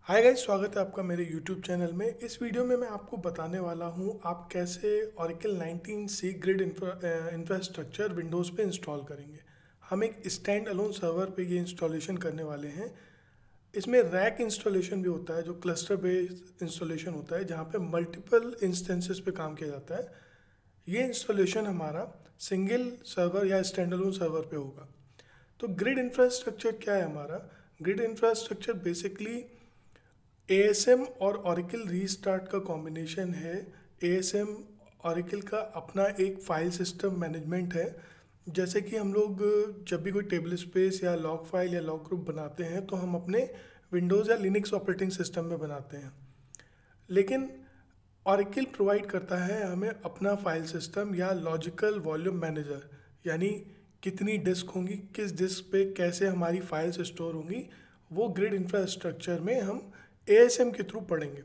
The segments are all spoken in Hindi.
हाय गाइस, स्वागत है आपका मेरे YouTube चैनल में। इस वीडियो में मैं आपको बताने वाला हूँ आप कैसे Oracle 19c grid infrastructure Windows पे इंस्टॉल करेंगे। हम एक स्टैंड अलोन सर्वर पे ये इंस्टॉलेशन करने वाले हैं। इसमें रैक इंस्टॉलेशन भी होता है, जो क्लस्टर बेस्ड इंस्टॉलेशन होता है, जहाँ पे मल्टीपल इंस्टेंसेस पे काम किया जाता है। ये इंस्टॉलेशन हमारा सिंगल सर्वर या स्टैंड अलोन सर्वर पे होगा। तो ग्रिड इंफ्रास्ट्रक्चर क्या है हमारा? ग्रिड इंफ्रास्ट्रक्चर बेसिकली एएसएम और ऑरिकल रीस्टार्ट का कॉम्बिनेशन है। एएसएम ऑरिकल का अपना एक फाइल सिस्टम मैनेजमेंट है। जैसे कि हम लोग जब भी कोई टेबल स्पेस या लॉग फाइल या लॉग ग्रुप बनाते हैं तो हम अपने विंडोज़ या लिनक्स ऑपरेटिंग सिस्टम में बनाते हैं, लेकिन ऑरिकल प्रोवाइड करता है हमें अपना फाइल सिस्टम या लॉजिकल वॉल्यूम मैनेजर, यानी कितनी डिस्क होंगी, किस डिस्क पे कैसे हमारी फाइल्स स्टोर होंगी, वो ग्रिड इंफ्रास्ट्रक्चर में हम एएसएम के थ्रू पढ़ेंगे।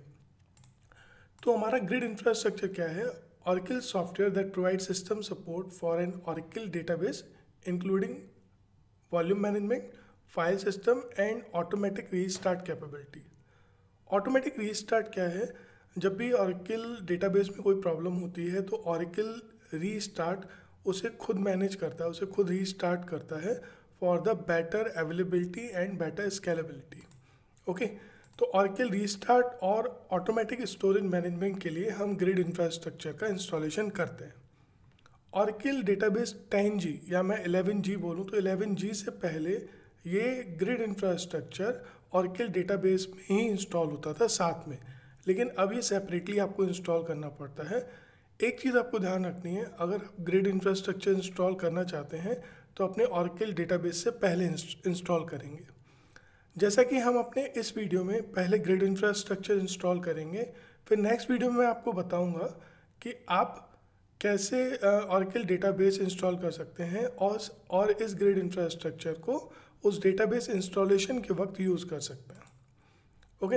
तो हमारा ग्रिड इंफ्रास्ट्रक्चर क्या है? Oracle software that provide system support for an Oracle database including volume management, file system and automatic restart capability. Automatic restart क्या है? जब भी ऑरिकल डेटाबेस में कोई प्रॉब्लम होती है तो ऑरिकल रीस्टार्ट उसे खुद मैनेज करता है, उसे खुद रीस्टार्ट करता है for the better availability and better scalability. Okay, तो ऑरिकल रीस्टार्ट और ऑटोमेटिक स्टोरेज मैनेजमेंट के लिए हम ग्रिड इंफ्रास्ट्रक्चर का इंस्टॉलेशन करते हैं। ऑरिकल डेटाबेस 10G या मैं 11G बोलूँ तो 11G से पहले ये ग्रिड इंफ्रास्ट्रक्चर ऑरिकल डेटाबेस में ही इंस्टॉल होता था साथ में, लेकिन अब ये सेपरेटली आपको इंस्टॉल करना पड़ता है। एक चीज़ आपको ध्यान रखनी है, अगर आप ग्रिड इंफ्रास्ट्रक्चर इंस्टॉल करना चाहते हैं तो अपने ऑरिकल डेटाबेस से पहले इंस्टॉल करेंगे। जैसा कि हम अपने इस वीडियो में पहले ग्रिड इंफ्रास्ट्रक्चर इंस्टॉल करेंगे, फिर नेक्स्ट वीडियो में मैं आपको बताऊंगा कि आप कैसे ऑरेकल डेटाबेस इंस्टॉल कर सकते हैं और इस ग्रिड इंफ्रास्ट्रक्चर को उस डेटाबेस इंस्टॉलेशन के वक्त यूज़ कर सकते हैं। ओके,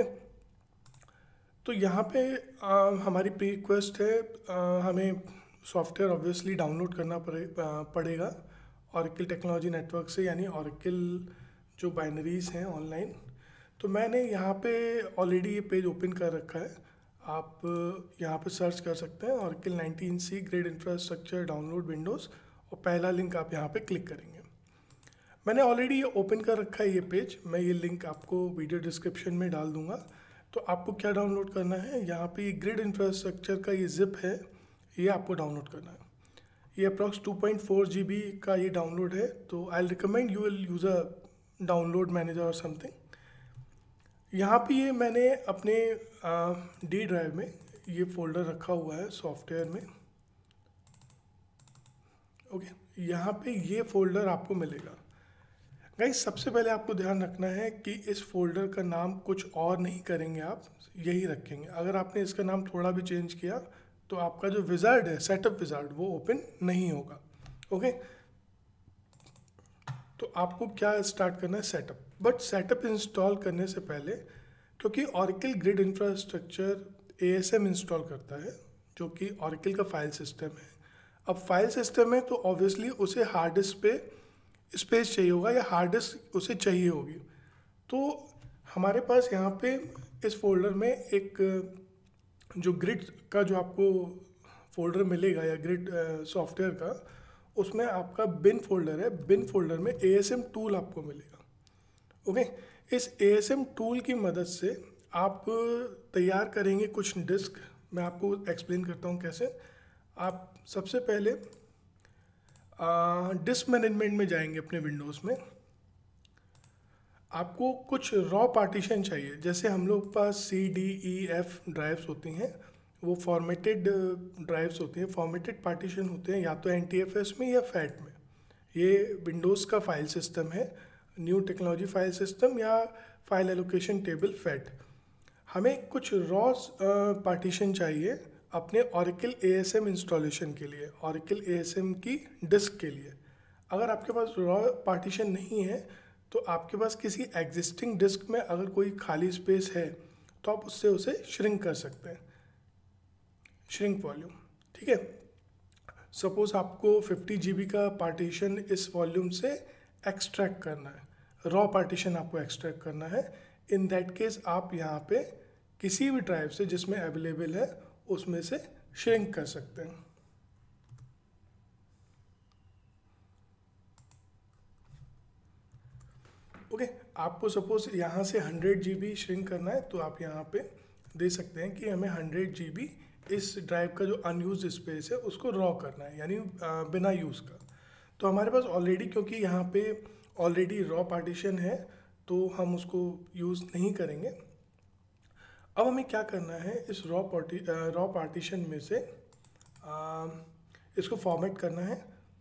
तो यहाँ पे हमारी प्री रिक्वेस्ट है, हमें सॉफ्टवेयर ऑब्वियसली डाउनलोड करना पड़ेगा ऑरेकल टेक्नोलॉजी नेटवर्क से, यानी ऑरेकल जो बाइनरीज हैं ऑनलाइन। तो मैंने यहाँ पे ऑलरेडी ये पेज ओपन कर रखा है, आप यहाँ पे सर्च कर सकते हैं Oracle 19c grid infrastructure download Windows, और पहला लिंक आप यहाँ पे क्लिक करेंगे। मैंने ऑलरेडी ये ओपन कर रखा है ये पेज, मैं ये लिंक आपको वीडियो डिस्क्रिप्शन में डाल दूंगा। तो आपको क्या डाउनलोड करना है, यहाँ पे ये ग्रिड इंफ्रास्ट्रक्चर का ये जिप है, ये आपको डाउनलोड करना है। ये अप्रॉक्स 2.4 GB का ये डाउनलोड है, तो I recommend you will use a download manager और समथिंग। यहाँ पे ये मैंने अपने डी ड्राइव में ये फोल्डर रखा हुआ है सॉफ्टवेयर में। ओके, यहाँ पे ये फोल्डर आपको मिलेगा। गाइस, सबसे पहले आपको ध्यान रखना है कि इस फोल्डर का नाम कुछ और नहीं करेंगे, आप यही रखेंगे। अगर आपने इसका नाम थोड़ा भी चेंज किया तो आपका जो विजार्ड है, सेटअप विजार्ड, वो ओपन नहीं होगा। ओके, तो आपको क्या स्टार्ट करना है, सेटअप। बट सेटअप इंस्टॉल करने से पहले, क्योंकि Oracle grid infrastructure ASM install करता है, जो कि ऑरेकल का फाइल सिस्टम है। अब फाइल सिस्टम है तो ऑब्वियसली उसे हार्ड डिस्क पे स्पेस चाहिए होगा या हार्ड डिस्क उसे चाहिए होगी। तो हमारे पास यहाँ पे इस फोल्डर में एक जो ग्रिड का जो आपको फोल्डर मिलेगा या ग्रिड सॉफ्टवेयर का, उसमें आपका बिन फोल्डर है। बिन फोल्डर में एएसएम टूल आपको मिलेगा। ओके, इस एएसएम टूल की मदद से आप तैयार करेंगे कुछ डिस्क। मैं आपको एक्सप्लेन करता हूँ कैसे। आप सबसे पहले डिस्क मैनेजमेंट में जाएंगे अपने विंडोज़ में। आपको कुछ रॉ पार्टीशन चाहिए, जैसे हम लोग पास C, D, E, F drives होती हैं, वो फॉर्मेटेड ड्राइव्स होती हैं, फॉर्मेटेड पार्टीशन होते हैं, या तो NTFS में या फैट में। ये विंडोज़ का फाइल सिस्टम है, न्यू टेक्नोलॉजी फाइल सिस्टम या फाइल एलोकेशन टेबल फैट। हमें कुछ रॉ पार्टीशन चाहिए अपने ऑरेकल एएसएम इंस्टॉलेशन के लिए, ऑरेकल एएसएम की डिस्क के लिए। अगर आपके पास रॉ पार्टीशन नहीं है तो आपके पास किसी एग्जिस्टिंग डिस्क में अगर कोई खाली स्पेस है तो आप उससे उसे श्रिंक कर सकते हैं, श्रिंक वॉल्यूम। ठीक है, सपोज आपको 50 GB का पार्टीशन इस वॉल्यूम से एक्सट्रैक्ट करना है, रॉ पार्टीशन आपको एक्सट्रैक्ट करना है। इन दैट केस आप यहाँ पे किसी भी ड्राइव से जिसमें अवेलेबल है उसमें से श्रिंक कर सकते हैं। ओके, आपको सपोज यहाँ से 100 GB श्रिंक करना है तो आप यहाँ पे दे सकते हैं कि हमें 100 GB इस ड्राइव का जो अनयूज स्पेस है उसको रॉ करना है, यानी बिना यूज़ का। तो हमारे पास ऑलरेडी, क्योंकि यहाँ पे ऑलरेडी रॉ पार्टीशन है तो हम उसको यूज़ नहीं करेंगे। अब हमें क्या करना है, इस रॉ पार्टीशन में से इसको फॉर्मेट करना है।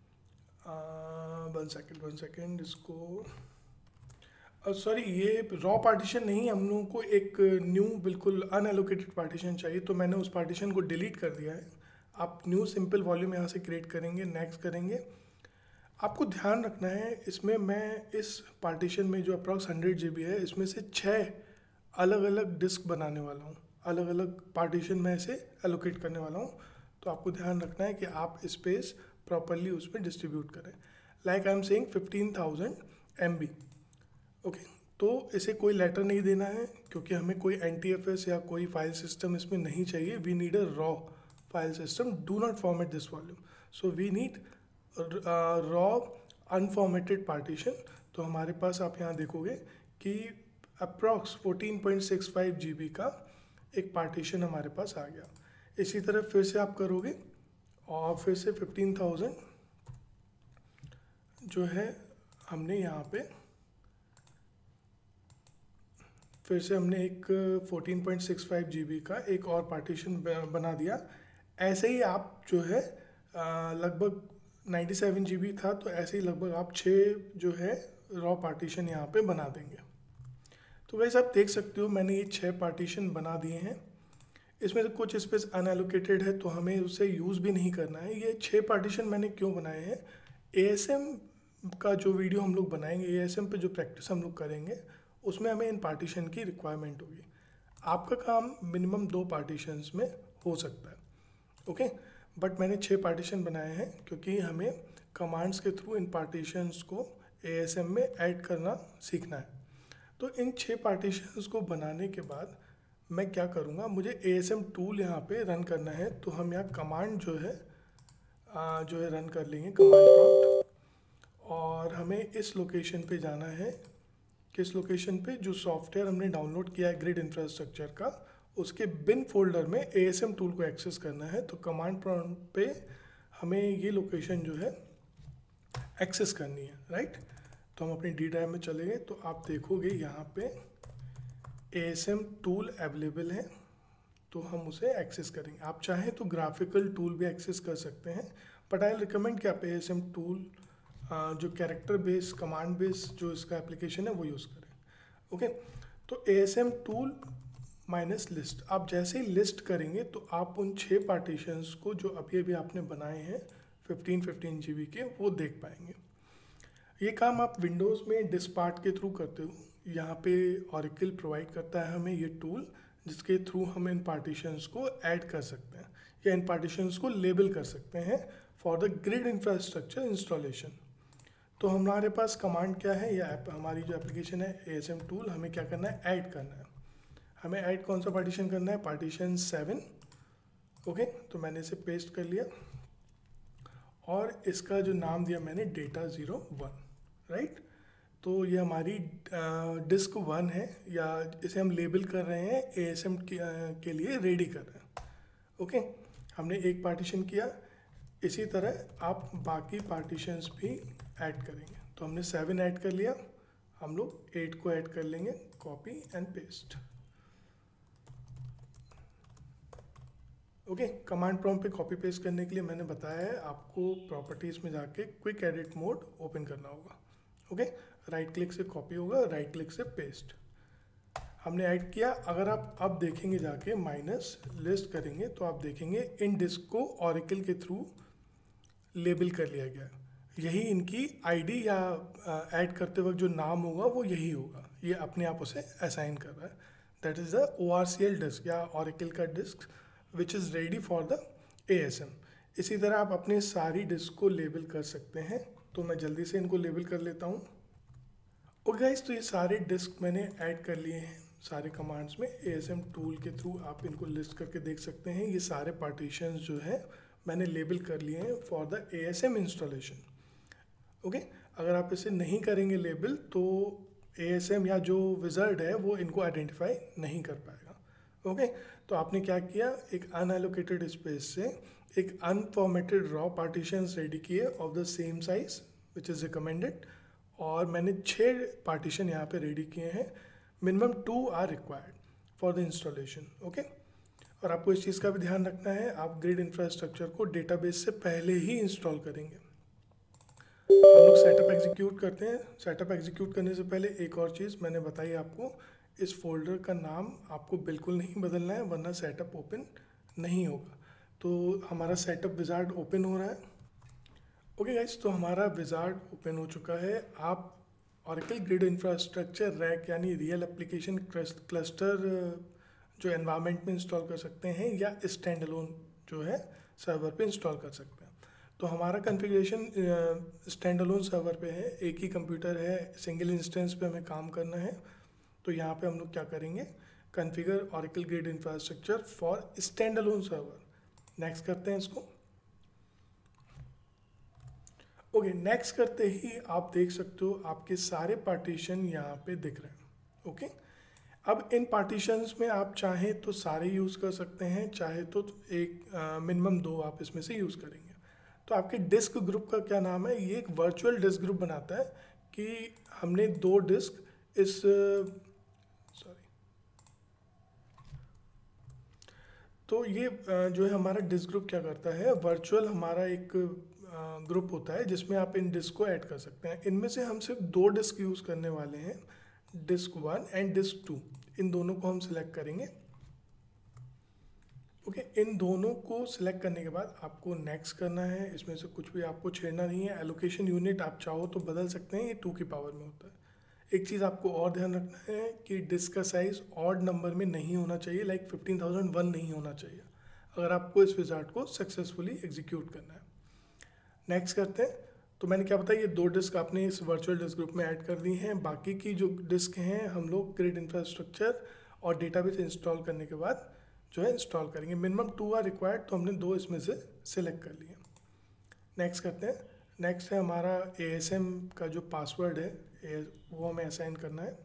वन सेकेंड इसको सॉरी, ये रॉ पार्टीशन नहीं, हम लोगों को एक न्यू बिल्कुल अनएलोकेटेड पार्टीशन चाहिए, तो मैंने उस पार्टीशन को डिलीट कर दिया है। आप न्यू सिंपल वॉल्यूम यहाँ से क्रिएट करेंगे, नेक्स्ट करेंगे। आपको ध्यान रखना है इसमें, मैं इस पार्टीशन में जो अप्रॉक्स 100 GB है इसमें से 6 अलग अलग डिस्क बनाने वाला हूँ, अलग अलग पार्टीशन में ऐसे एलोकेट करने वाला हूँ। तो आपको ध्यान रखना है कि आप स्पेस प्रॉपरली उसमें डिस्ट्रीब्यूट करें। Like I am saying 15,000 MB। Okay, तो इसे कोई लेटर नहीं देना है क्योंकि हमें कोई NTFS या कोई फाइल सिस्टम इसमें नहीं चाहिए। We need a raw file system, do not format this volume, so we need raw unformatted partition. तो हमारे पास आप यहाँ देखोगे कि अप्रॉक्स 14.65 GB का एक पार्टीशन हमारे पास आ गया। इसी तरह फिर से आप करोगे और फिर से 15,000 जो है हमने यहाँ पे फिर से हमने एक 14.65 GB का एक और पार्टीशन बना दिया। ऐसे ही आप जो है लगभग 97 GB था, तो ऐसे ही लगभग आप 6 जो है रॉ पार्टीशन यहाँ पे बना देंगे। तो वैसे आप देख सकते हो मैंने ये 6 पार्टीशन बना दिए हैं। इसमें से कुछ स्पेस अनएलोकेटेड है तो हमें उसे यूज़ भी नहीं करना है। ये 6 पार्टीशन मैंने क्यों बनाए हैं, ASM का जो वीडियो हम लोग बनाएंगे, ASM पे जो प्रैक्टिस हम लोग करेंगे उसमें हमें इन पार्टीशन की रिक्वायरमेंट होगी। आपका काम मिनिमम 2 पार्टीशंस में हो सकता है, ओके। बट मैंने 6 पार्टीशन बनाए हैं क्योंकि हमें कमांड्स के थ्रू इन पार्टीशंस को ASM में ऐड करना सीखना है। तो इन 6 पार्टीशंस को बनाने के बाद मैं क्या करूँगा, मुझे ASM टूल यहाँ पे रन करना है। तो हम यहाँ कमांड जो है रन कर लेंगे, कमांड प्रॉम्प्ट, और हमें इस लोकेशन पे जाना है। किस लोकेशन पे, जो सॉफ्टवेयर हमने डाउनलोड किया है ग्रिड इंफ्रास्ट्रक्चर का, उसके बिन फोल्डर में ASM टूल को एक्सेस करना है। तो कमांड प्रॉम्प्ट पे हमें ये लोकेशन जो है एक्सेस करनी है, राइट। तो हम अपनी D ड्राइव में चले गए तो आप देखोगे यहाँ पे ASM टूल अवेलेबल है, तो हम उसे एक्सेस करेंगे। आप चाहें तो ग्राफिकल टूल भी एक्सेस कर सकते हैं, बट आई रिकमेंड कि आप ASM टूल जो कैरेक्टर बेस, कमांड बेस जो इसका एप्लीकेशन है वो यूज़ करें, ओके। तो ASM टूल माइनस लिस्ट, आप जैसे ही लिस्ट करेंगे तो आप उन 6 पार्टीशंस को जो अभी अभी आपने बनाए हैं 15 GB के, वो देख पाएंगे। ये काम आप विंडोज़ में डिस्पार्ट के थ्रू करते हो। यहाँ पे ऑरेकल प्रोवाइड करता है हमें ये टूल, जिसके थ्रू हम इन पार्टीशंस को ऐड कर सकते हैं या इन पार्टीशंस को लेबल कर सकते हैं for the grid infrastructure installation. तो हमारे पास कमांड क्या है, या हमारी जो एप्लीकेशन है ASM टूल, हमें क्या करना है, ऐड करना है। हमें ऐड कौन सा पार्टीशन करना है, पार्टीशन 7, ओके। तो मैंने इसे पेस्ट कर लिया और इसका जो नाम दिया मैंने डेटा 01, राइट। तो ये हमारी डिस्क 1 है, या इसे हम लेबल कर रहे हैं ASM के लिए रेडी कर रहे हैं, ओके। हमने एक पार्टीशन किया, इसी तरह आप बाकी पार्टीशंस भी ऐड करेंगे। तो हमने 7 ऐड कर लिया, हम लोग 8 को ऐड कर लेंगे, copy and paste, okay. Command prompt पे कॉपी पेस्ट करने के लिए मैंने बताया है आपको प्रॉपर्टीज़ में जाके क्विक एडिट मोड ओपन करना होगा, ओके। राइट क्लिक से कॉपी होगा, राइट क्लिक से पेस्ट, हमने ऐड किया। अगर आप अब देखेंगे जाके माइनस लिस्ट करेंगे तो आप देखेंगे इन डिस्क को ऑरेकल के थ्रू लेबल कर लिया गया। यही इनकी आईडी या ऐड करते वक्त जो नाम होगा वो यही होगा, ये अपने आप उसे असाइन कर रहा है। That is the ORCL disk या ऑरेकल का disk which is ready for the ASM। इसी तरह आप अपनी सारी डिस्क को लेबल कर सकते हैं। तो मैं जल्दी से इनको लेबल कर लेता हूँ, ओके गाइस। तो ये सारे डिस्क मैंने ऐड कर लिए हैं। सारे कमांड्स में ASM टूल के थ्रू आप इनको लिस्ट करके देख सकते हैं। ये सारे पार्टीशंस जो है मैंने लेबल कर लिए हैं for the ASM installation. Okay, अगर आप इसे नहीं करेंगे लेबल तो ASM या जो विज़ार्ड है वो इनको आइडेंटिफाई नहीं कर पाएगा। ओके, तो आपने क्या किया, एक अनएलोकेटेड स्पेस से एक अनफॉर्मेटेड रॉ पार्टीशंस रेडी किए of the same size which is recommended, और मैंने 6 पार्टीशन यहाँ पे रेडी किए हैं। Minimum 2 are required for the installation. Okay, और आपको इस चीज़ का भी ध्यान रखना है, आप ग्रिड इंफ्रास्ट्रक्चर को डेटाबेस से पहले ही इंस्टॉल करेंगे। हम लोग सेटअप एग्जीक्यूट करते हैं। सेटअप एग्जीक्यूट करने से पहले एक और चीज़ मैंने बताई आपको, इस फोल्डर का नाम आपको बिल्कुल नहीं बदलना है वरना सेटअप ओपन नहीं होगा। तो हमारा सेटअप विज़ार्ड ओपन हो रहा है। ओके गाइस, तो हमारा विज़ार्ड ओपन हो चुका है। आप ऑरेकल ग्रिड इंफ्रास्ट्रक्चर रैक यानी रियल एप्लीकेशन क्लस्टर जो एनवायरनमेंट में इंस्टॉल कर सकते हैं या स्टैंड अलोन जो है सर्वर पे इंस्टॉल कर सकते हैं। तो हमारा कॉन्फ़िगरेशन स्टैंड अलोन सर्वर पे है, एक ही कंप्यूटर है, सिंगल इंस्टेंस पे हमें काम करना है। तो यहाँ पे हम लोग क्या करेंगे, configure Oracle grid infrastructure for stand alone server. Next करते हैं इसको। ओके, नेक्स्ट करते ही आप देख सकते हो आपके सारे पार्टीशन यहाँ पे दिख रहे हैं। ओके, अब इन पार्टीशंस में आप चाहें तो सारे यूज़ कर सकते हैं, चाहे तो एक मिनिमम 2 आप इसमें से यूज़ करेंगे। तो आपके डिस्क ग्रुप का क्या नाम है, ये एक वर्चुअल डिस्क ग्रुप बनाता है कि हमने 2 डिस्क इस तो ये जो है हमारा डिस्क ग्रुप क्या करता है, वर्चुअल हमारा एक ग्रुप होता है जिसमें आप इन डिस्क को ऐड कर सकते हैं। इनमें से हम सिर्फ 2 डिस्क यूज़ करने वाले हैं, डिस्क 1 एंड डिस्क 2। इन दोनों को हम सिलेक्ट करेंगे। ओके, इन दोनों को सिलेक्ट करने के बाद आपको नेक्स्ट करना है। इसमें से कुछ भी आपको छेड़ना नहीं है। एलोकेशन यूनिट आप चाहो तो बदल सकते हैं, ये 2 की पावर में होता है। एक चीज़ आपको और ध्यान रखना है कि डिस्क का साइज़ ऑड नंबर में नहीं होना चाहिए, लाइक 15001 नहीं होना चाहिए अगर आपको इस विज़ार्ड को सक्सेसफुली एग्जीक्यूट करना है। नेक्स्ट करते हैं। तो मैंने क्या बताया, ये 2 डिस्क आपने इस वर्चुअल डिस्क ग्रुप में ऐड कर दी हैं। बाकी की जो डिस्क हैं हम लोग ग्रिड इंफ्रास्ट्रक्चर और डेटाबेस इंस्टॉल करने के बाद जो है इंस्टॉल करेंगे। मिनिमम 2 आर रिक्वायर्ड, तो हमने 2 इसमें से सिलेक्ट कर लिए। नेक्स्ट करते हैं। नेक्स्ट है हमारा ASM का जो पासवर्ड है वो हमें असाइन करना है।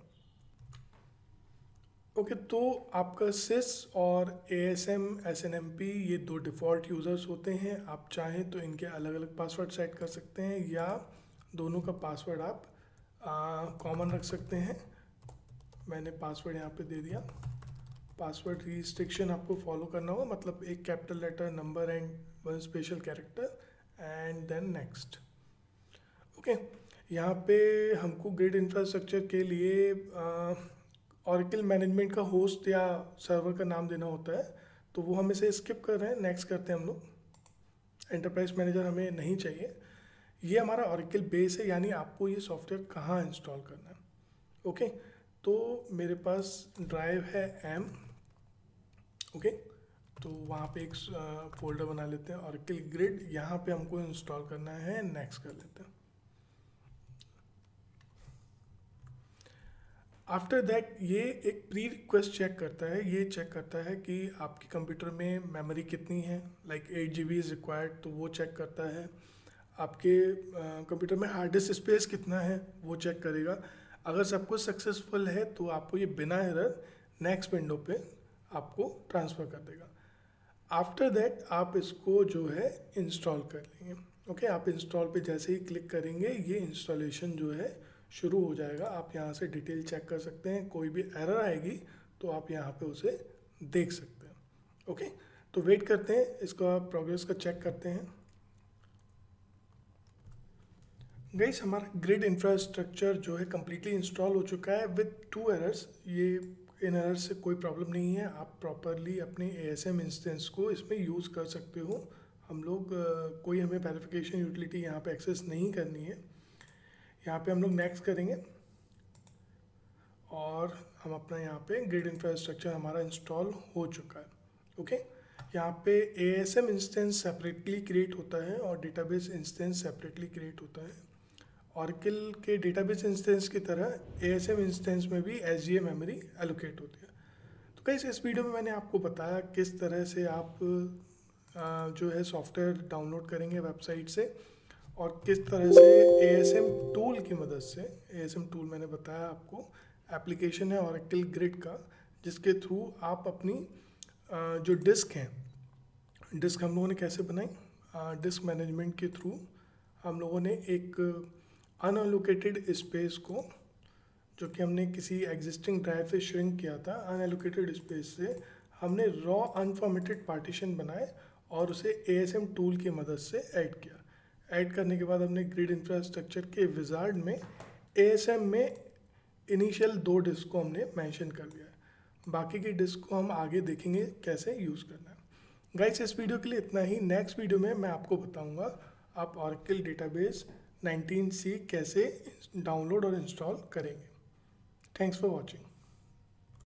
ओके, तो आपका सिस और ASM SNMP ये 2 डिफ़ॉल्ट यूज़र्स होते हैं। आप चाहें तो इनके अलग अलग पासवर्ड सेट कर सकते हैं या दोनों का पासवर्ड आप कॉमन रख सकते हैं। मैंने पासवर्ड यहाँ पे दे दिया। पासवर्ड रिस्ट्रिक्शन आपको फॉलो करना होगा, मतलब एक capital letter, number and 1 special character and then next. Okay, यहाँ पे हमको ग्रिड इंफ्रास्ट्रक्चर के लिए ऑरेकल मैनेजमेंट का होस्ट या सर्वर का नाम देना होता है, तो वो हम इसे स्किप कर रहे हैं। नेक्स्ट करते हैं हम लोग। एंटरप्राइज मैनेजर हमें नहीं चाहिए। ये हमारा ऑरेकल बेस है, यानी आपको ये सॉफ्टवेयर कहाँ इंस्टॉल करना है। ओके, तो मेरे पास ड्राइव है M। ओके, तो वहाँ पे एक फोल्डर बना लेते हैं ऑरेकल ग्रिड, यहाँ पे हमको इंस्टॉल करना है। नेक्स्ट कर लेते हैं। आफ्टर दैट ये एक प्री रिक्वेस्ट चेक करता है। ये चेक करता है कि आपके कंप्यूटर में मेमोरी कितनी है, लाइक 8 GB इज़ रिक्वायर्ड, तो वो चेक करता है। आपके कंप्यूटर में हार्ड डिस्क स्पेस कितना है वो चेक करेगा। अगर सब कुछ सक्सेसफुल है तो आपको ये बिना एरर नेक्स्ट विंडो पे आपको ट्रांसफ़र कर देगा। आफ्टर दैट आप इसको जो है इंस्टॉल कर लेंगे। ओके, आप इंस्टॉल पे जैसे ही क्लिक करेंगे ये इंस्टॉलेशन जो है शुरू हो जाएगा। आप यहाँ से डिटेल चेक कर सकते हैं, कोई भी एरर आएगी तो आप यहाँ पे उसे देख सकते हैं। ओके, तो वेट करते हैं, इसका प्रोग्रेस का चेक करते हैं। गाइस, हमारा ग्रिड इंफ्रास्ट्रक्चर जो है कम्प्लीटली इंस्टॉल हो चुका है विद 2 एरर्स। ये इन एरर्स से कोई प्रॉब्लम नहीं है, आप प्रॉपरली अपने ASM इंस्टेंस को इसमें यूज़ कर सकते हो। हम लोग कोई हमें वेरिफिकेशन यूटिलिटी यहाँ पे एक्सेस नहीं करनी है। यहाँ पे हम लोग नेक्स्ट करेंगे और हम अपना यहाँ पे ग्रिड इंफ्रास्ट्रक्चर हमारा इंस्टॉल हो चुका है। ओके, यहाँ पे ASM इंस्टेंस सेपरेटली क्रिएट होता है और डेटाबेस इंस्टेंस सेपरेटली क्रिएट होता है। ऑरेकल के डेटाबेस इंस्टेंस की तरह एएसएम इंस्टेंस में भी एसजीए मेमोरी एलोकेट होती है। तो गाइस इस वीडियो में मैंने आपको बताया किस तरह से आप जो है सॉफ्टवेयर डाउनलोड करेंगे वेबसाइट से, और किस तरह से एएसएम टूल की मदद से, एएसएम टूल मैंने बताया आपको एप्लीकेशन है ऑरेकल ग्रिड का, जिसके थ्रू आप अपनी जो डिस्क हैं, डिस्क हम लोगों ने कैसे बनाई, डिस्क मैनेजमेंट के थ्रू हम लोगों ने एक अनएलोकेटेड स्पेस को, जो कि हमने किसी एग्जिस्टिंग ड्राइव से श्रिंक किया था, अनएलोकेटेड स्पेस से हमने रॉ अनफॉर्मेटेड पार्टीशन बनाए और उसे एएसएम टूल की मदद से ऐड किया। ऐड करने के बाद हमने ग्रिड इंफ्रास्ट्रक्चर के विजार्ड में एएसएम में इनिशियल 2 डिस्क को हमने मेंशन कर दिया है। बाकी की डिस्क को हम आगे देखेंगे कैसे यूज़ करना है। गाइस इस वीडियो के लिए इतना ही। नेक्स्ट वीडियो में मैं आपको बताऊंगा आप ऑरेकल डेटाबेस 19C कैसे डाउनलोड और इंस्टॉल करेंगे। Thanks for watching.